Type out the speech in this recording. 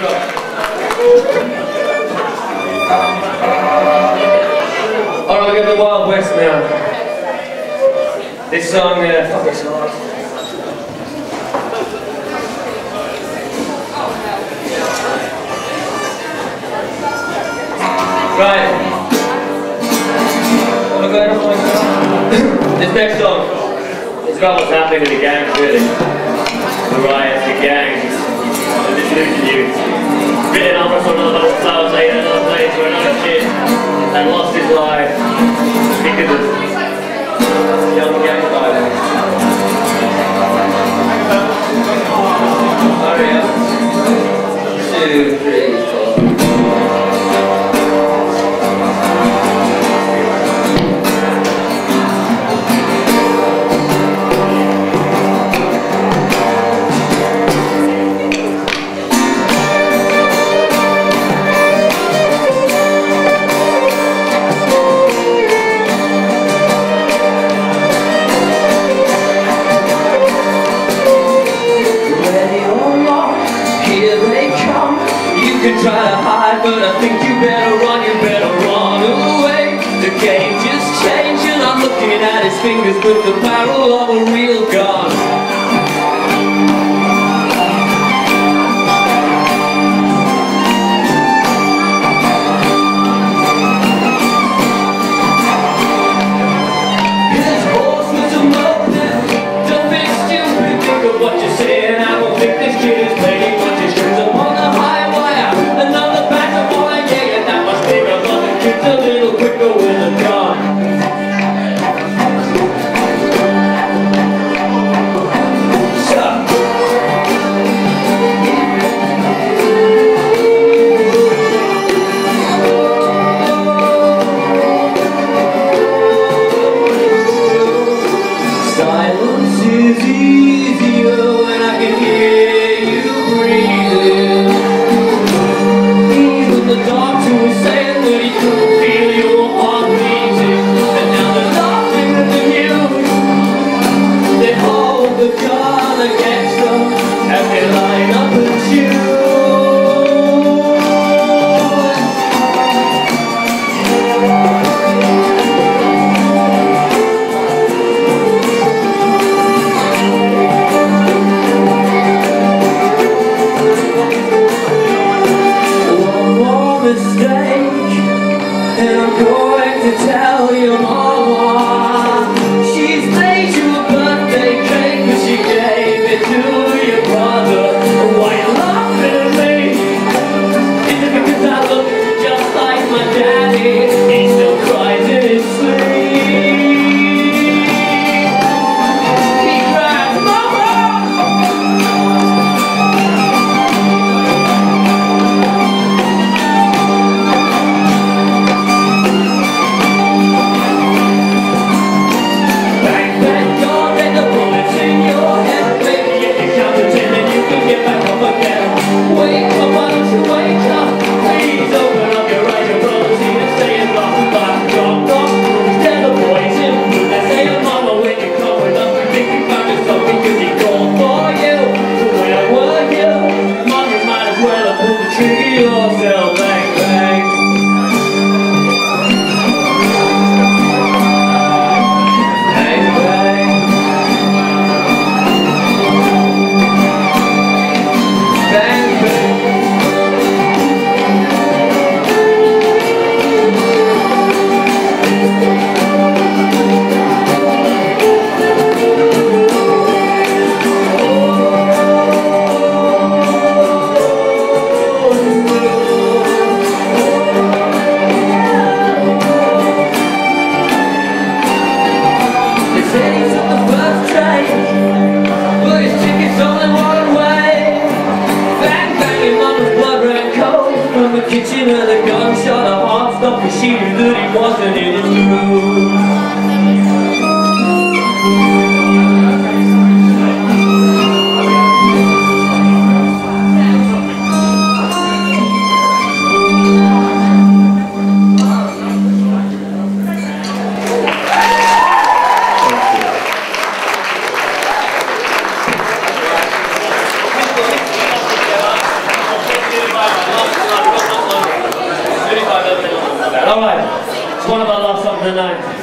Alright, we've got the Wild West now. This song, fuck this hard. Right. This next song is about what's happening with the gangs, really. The riots, the gangs, and this losing youth. Written up for another 100 flowers later, another place where another kid had lost his life because of young gang violence. Hurry up. 2, 3, 4. You can try to hide, but I think you better run away. The game just changed and I'm looking at his fingers with the barrel of a real gun. His horse was a moped. Don't be stupid, think of what you're saying. I don't think this kid is playing what his strings upon the high. Another batch of wine, yeah, that much bigger, but the kid's a little quicker with a gun. Silence is easier when I can hear you breathing. The doctor was saying that he couldn't feel your heart beating, and now they're laughing at the news. They hold the gun against them as they line up and choose. Mistake, and I'm going to tell your mama she's made you a birthday cake, but she gave it to your brother. Why you laughing at me? Is it because I look just like my daddy? He still cries in his sleep. He cries, Mama! Wake up, why don't you wake up? Please open up your eyes, your brother's here saying nothing but drop. Tell the boys in blue, they say, Mama, when you come with us, we think we found yourself because he called for you. But where were you? Mom, you might as well have pulled the trigger yourself, bang, bang. Bang, bang. Bang, bang. They said he took the first train, but his ticket's only one way. Bang, bang, your mama's blood ran cold from the kitchen and the gunshot. Her heart stopped, but she knew that he wasn't in his room. Alright, it's one of our last songs of the night.